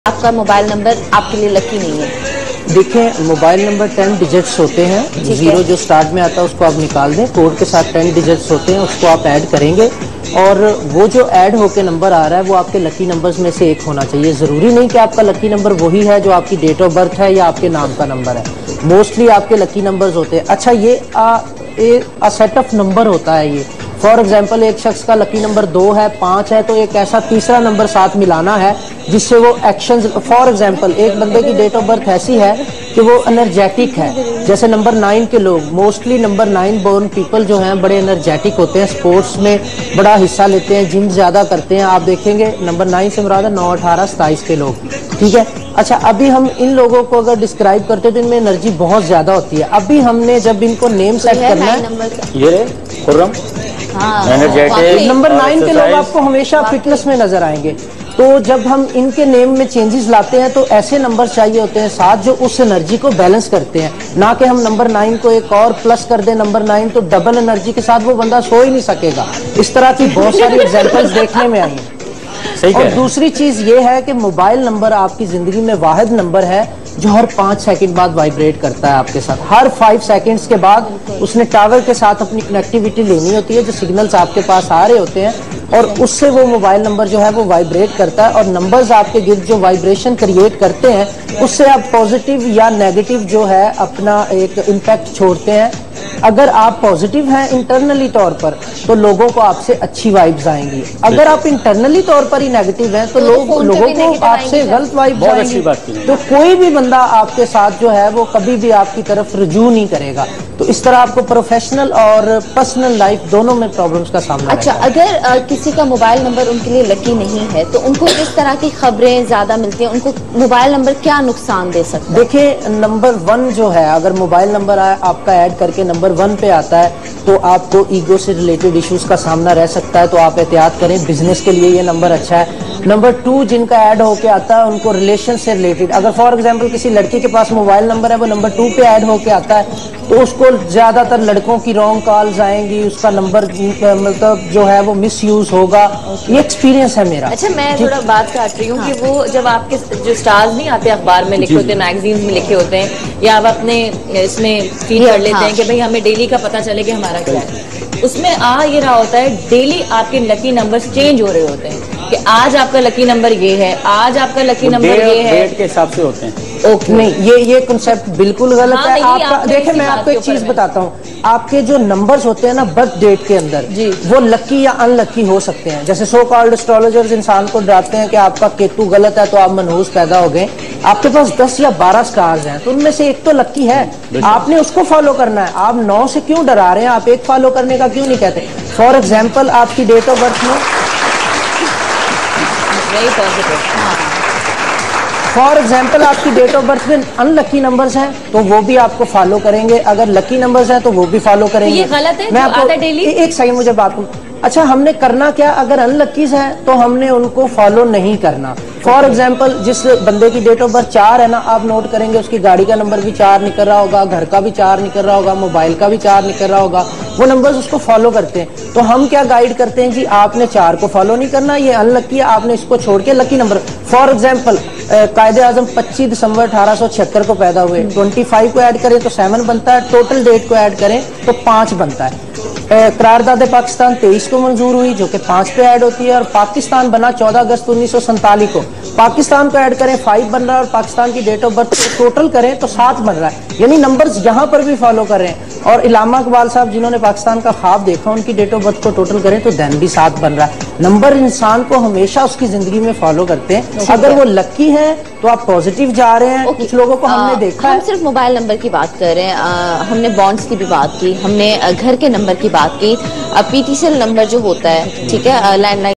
आपका mobile number आपके लिए लकी नहीं है? देखिए, मोबाइल नंबर 10 डिजिट्स होते हैं। जीरो जो स्टार्ट में आता है उसको आप निकाल दें, कोड के साथ 10 डिजिट्स होते हैं, उसको आप ऐड करेंगे और वो जो ऐड होके नंबर आ रहा है वो आपके लकी नंबर्स में से एक होना चाहिए। ज़रूरी नहीं कि आपका लकी नंबर वही है जो आपकी डेट ऑफ बर्थ है या आपके नाम का नंबर है। मोस्टली आपके लकी नंबर्स होते हैं। अच्छा, ये सेट ऑफ नंबर होता है। ये फॉर एग्जाम्पल एक शख्स का लकी नंबर 2 है, 5 है, तो एक ऐसा तीसरा नंबर साथ मिलाना है जिससे वो एक्शंस, फॉर एग्जाम्पल एक बंदे की डेट ऑफ बर्थ ऐसी है कि वो एनर्जेटिक है, जैसे नंबर 9 के लोग, मोस्टली नंबर 9 बोर्न पीपल जो हैं बड़े एनर्जेटिक होते हैं, स्पोर्ट्स में बड़ा हिस्सा लेते हैं, जिम ज़्यादा करते हैं। आप देखेंगे नंबर 9 से मुराद है 9, 18, 27 के लोग, ठीक है। अच्छा, अभी हम इन लोगों को अगर डिस्क्राइब करते हैं तो इनमें एनर्जी बहुत ज़्यादा होती है। अभी हमने जब इनको नेम सेट करना है, ये खुर्रम नंबर 9 के लोग आपको हमेशा फिटनेस में नजर आएंगे। तो जब हम इनके नेम में चेंजेस लाते हैं तो ऐसे नंबर चाहिए होते हैं साथ जो उस एनर्जी को बैलेंस करते हैं, ना कि हम नंबर 9 को एक और प्लस कर दें नंबर 9, तो डबल एनर्जी के साथ वो बंदा सो ही नहीं सकेगा। इस तरह की बहुत सारी एग्जांपल्स देखने में आई हैं। और दूसरी चीज ये है कि मोबाइल नंबर आपकी जिंदगी में वाहिद नंबर है जो हर 5 सेकंड बाद वाइब्रेट करता है आपके साथ। हर 5 सेकंड्स के बाद उसने टावर के साथ अपनी कनेक्टिविटी लेनी होती है, जो सिग्नल्स आपके पास आ रहे होते हैं, और उससे वो मोबाइल नंबर जो है वो वाइब्रेट करता है। और नंबर्स आपके गिर्द जो वाइब्रेशन क्रिएट करते हैं उससे आप पॉजिटिव या नेगेटिव जो है अपना एक इम्पैक्ट छोड़ते हैं। अगर आप पॉजिटिव हैं इंटरनली तौर पर तो लोगों को आपसे अच्छी वाइब्स आएंगी। अगर आप इंटरनली तौर पर ही नेगेटिव हैं तो लोगों को आपसे गलत वाइब्स आएंगी। तो कोई भी बंदा आपके साथ जो है वो कभी भी आपकी तरफ रुजू नहीं करेगा। तो इस तरह आपको प्रोफेशनल और पर्सनल लाइफ दोनों में प्रॉब्लम्स का सामना। अच्छा, अगर किसी का मोबाइल नंबर उनके लिए लकी नहीं है तो उनको किस तरह की खबरें ज्यादा मिलती हैं? उनको मोबाइल नंबर क्या नुकसान दे सकता है? देखिए, नंबर 1 जो है, अगर मोबाइल नंबर आपका ऐड करके नंबर 1 पे आता है तो आपको ईगो से रिलेटेड इश्यूज का सामना रह सकता है, तो आप एहतियात करें। बिजनेस के लिए ये नंबर अच्छा है। नंबर 2 जिनका ऐड होके आता है उनको रिलेशन से रिलेटेड, अगर फॉर एग्जांपल किसी लड़की के पास मोबाइल नंबर है वो नंबर 2 पे ऐड होके आता है तो उसको ज्यादातर लड़कों की रॉन्ग कॉल्स आएंगी, उसका नंबर मतलब जो है वो मिस यूज होगा। ये एक्सपीरियंस है मेरा। अच्छा, मैं थोड़ा बात काट रही हूँ कि वो जब आपके जो स्टार्स नहीं आते अखबार में लिखे होते हैं, मैगजीन्स में लिखे होते हैं, या आप अपने इसमें फीड कर लेते हैं कि भाई हमें डेली का पता चले कि हमारा क्या है, उसमें आ ये रहा होता है डेली आपके लकी नंबर्स चेंज हो रहे होते हैं कि आज आपका लकी नंबर ये है, आज आपका लकी नंबर ये है, डेट के हिसाब से होते हैं। ओके, नहीं, ये कंसेप्ट बिल्कुल गलत है आपका। देखिए, मैं आपको एक चीज बताता हूँ, आपके जो नंबर्स होते हैं ना बर्थ डेट के अंदर, वो लकी या अनलकी हो सकते हैं। जैसे सो कॉल्ड एस्ट्रोलॉजर्स इंसान को डराते हैं कि आपका केतु गलत है तो आप मनहूस पैदा हो गए। आपके पास 10 या 12 स्टार्स हैं तो उनमें से एक तो लकी है, आपने उसको फॉलो करना है। आप 9 से क्यों डरा रहे हैं? आप एक फॉलो करने का क्यों नहीं कहते? फॉर एग्जाम्पल आपकी डेट ऑफ बर्थ में आपकी डेट ऑफ बर्थ में अनलकी नंबर्स हैं तो वो भी आपको फॉलो करेंगे, अगर लकी नंबर्स हैं तो वो भी फॉलो करेंगे। ये गलत है? मैं आपको एक सही मुझे बात। अच्छा, हमने करना क्या? अगर अनलकीज हैं तो हमने उनको फॉलो नहीं करना। फॉर एग्जाम्पल जिस बंदे की डेट ऑफ बर्थ 4 है ना, आप नोट करेंगे उसकी गाड़ी का नंबर भी 4 निकल रहा होगा, घर का भी 4 निकल रहा होगा, मोबाइल का भी 4 निकल रहा होगा, वो नंबर्स उसको फॉलो करते हैं। तो हम क्या गाइड करते हैं जी, आपने 4 को फॉलो नहीं करना, ये अनलकी है, आपने इसको छोड़ के लकी नंबर। फॉर एग्जाम्पल कायदे आजम 25 दिसंबर 1876 को पैदा हुए, 25 को ऐड करें तो 7 बनता है, टोटल डेट को ऐड करें तो 5 बनता है। करारदाद पाकिस्तान 23 को मंजूर हुई जो कि 5 पे ऐड होती है, और पाकिस्तान बना 14 अगस्त 1947 को। पाकिस्तान को ऐड करें 5 बन रहा है, और पाकिस्तान की डेट ऑफ बर्थ टोटल करें तो 7 बन रहा है। यानी नंबर्स यहाँ पर भी फॉलो कर रहे हैं। और इलामा इकबाल साहब जिन्होंने पाकिस्तान का ख्वाब देखा, उनकी डेट ऑफ बर्थ को टोटल करें तो देन भी 7 बन रहा है। नंबर इंसान को हमेशा उसकी जिंदगी में फॉलो करते हैं। अगर वो लकी है तो आप पॉजिटिव जा रहे हैं। कुछ लोगों को हमने देखा हम सिर्फ मोबाइल नंबर की बात कर रहे हैं, हमने बॉन्ड्स की भी बात की, हमने घर के नंबर की बात की, PTCL नंबर जो होता है, ठीक है, लैंडलाइन